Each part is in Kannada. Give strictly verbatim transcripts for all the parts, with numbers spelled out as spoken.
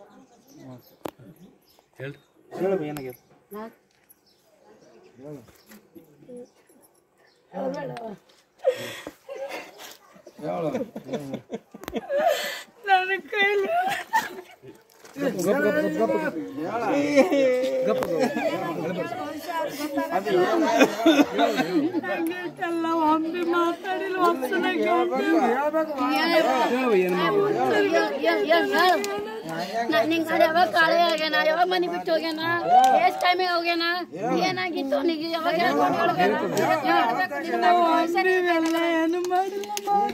ಹೇಳಿ ಹೇಳಮ್ಮ ಏನಾಗ್ಯದ ನನ್ನ ಕೈಲಿ ಎಲ್ಲ ಒಮ್ಮೆ ಮಾತಾಡಿಲ್ಲ ನಿಂಗೆ ಯಾವಾಗ ಕಾಳೆ ಆಗ್ಯಾನ ಯಾವಾಗ ಮನೆ ಬಿಟ್ಟು ಹೋಗ್ಯಾನ ಎಷ್ಟು ಟೈಮಿಗೆ ಹೋಗ್ಯಾನ ಏನಾಗಿತ್ತು ಅವನಿಗೆ ಯಾವಾಗ ಎಲ್ಲ ಏನು ಮಾಡಿಲ್ಲ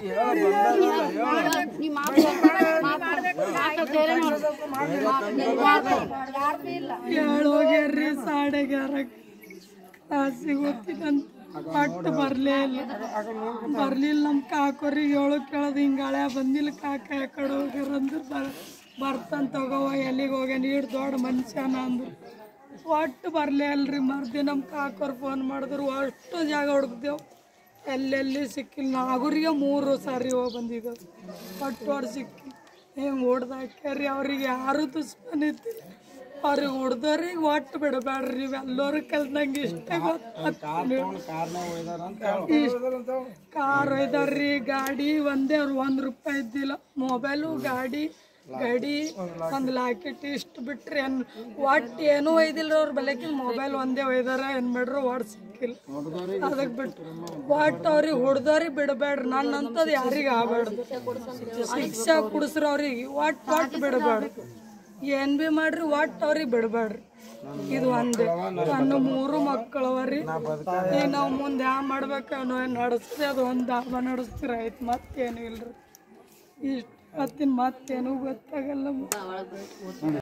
ಏಳು ಹೋಗ್ಯಾರ್ರಿ ಸಾಡೆಗ್ಯಾರಕ್ಕೆ ಕಾಸಿಗೆ ಗೊತ್ತಿದಂತ ಪಟ್ಟು ಬರಲೇ ಇಲ್ಲ ಬರ್ಲಿಲ್ಲ ನಮ್ಮ ಕಾಕೋರಿಗೆ ಏಳು ಕೇಳೋದು ಹಿಂಗೆ ಹಳೆ ಬಂದಿಲ್ಲ ಕಾಕ ಯಾಕಡೆ ಹೋಗ್ಯಾರ ಅಂದ್ರೆ ಬ ಬರ್ತಾನ ತಗೋವ ಎಲ್ಲಿಗೆ ಹೋಗ್ಯಾನ ಈಡು ದೊಡ್ಡ ಮನುಷ್ಯನ ಅಂದ್ರು ಒಟ್ಟು ಬರಲೇ ಅಲ್ರಿ ಮರ್ದಿ ನಮ್ಮ ಕಾಕೋರು ಫೋನ್ ಮಾಡಿದ್ರು ಅಷ್ಟು ಜಾಗ ಹುಡುಕ್ದೇವು ಎಲ್ಲೆಲ್ಲಿ ಸಿಕ್ಕಿಲ್ಲ ನಾಗೂರಿಗೆ ಮೂರು ಸಾರಿ ಹೋಗಿ ಬಂದಿದ್ದೆವು ಒಟ್ಟು ಹೊಡ್ ಸಿಕ್ಕಿ ಹಿಂಗೆ ಹೊಡ್ದಾಕ್ಯಾರಿ ಅವ್ರಿಗೆ ಯಾರು ದುಶ್ಮನ್ ಇದ್ದಿಲ್ಲ ಅವ್ರಿಗೆ ಹೊಡ್ದವ್ರಿಗೆ ಒಟ್ಟು ಬಿಡಬೇಡ್ರಿ ನೀವು ಎಲ್ಲರೂ ಕಲ್ತಂಗೆ ಇಷ್ಟ ಕಾರ್ ಒಯ್ದಾರ್ರಿ ಗಾಡಿ ಒಂದೇ ಅವ್ರು ಒಂದು ರೂಪಾಯಿ ಇದ್ದಿಲ್ಲ ಮೊಬೈಲು ಗಾಡಿ ಗಾಡಿ ಒಂದು ಲಾಕೆಟ್ ಇಷ್ಟು ಬಿಟ್ರಿ ಏನು ಒಟ್ಟು ಏನೂ ಒಯ್ದಿಲ್ಲ ಅವ್ರ ಬೆಳಕಿನ ಮೊಬೈಲ್ ಒಂದೇ ಒಯ್ದಾರ ಏನು ಬಿಡ್ರು ಒಟ್ಟು ಸಿಕ್ಕಿಲ್ಲ ಅದಕ್ಕೆ ಬಿಟ್ಟು ಒಟ್ಟು ಅವ್ರಿಗೆ ಹೊಡ್ದವ್ರಿಗೆ ಬಿಡಬೇಡ್ರಿ ನನ್ನಂಥದ್ದು ಯಾರಿಗೆ ಆಗ್ಬಾರ್ದು ಶಿಕ್ಷೆ ಕುಡಿಸ್ರಿ ಅವ್ರಿಗೆ ಒಟ್ಟು ಒಟ್ಟು ಬಿಡಬೇಡ್ರಿ ಏನು ಭೀ ಮಾಡ್ರಿ ಒಟ್ಟು ಅವ್ರಿಗೆ ಬಿಡಬೇಡ್ರಿ ಇದು ಒಂದೇ ನನ್ನ ಮೂರು ಮಕ್ಕಳವರಿ ಈಗ ನಾವು ಮುಂದೆ ಯಾವ ಮಾಡ್ಬೇಕನ್ನೋ ನಡೆಸ್ರಿ ಅದು ಒಂದು ದಾಬ ನಡೆಸ್ತೀರ ಆಯ್ತು ಮತ್ತೇನು ಇಲ್ರಿ ಇಷ್ಟು ಮತ್ತಿನ ಮತ್ತೇನು ಗೊತ್ತಾಗಲ್ಲ